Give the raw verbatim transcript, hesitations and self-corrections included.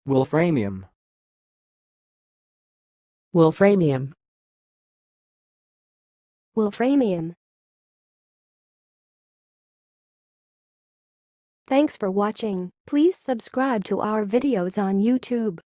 wolframium, wolframium, wolframium. Thanks for watching. Please subscribe to our videos on YouTube.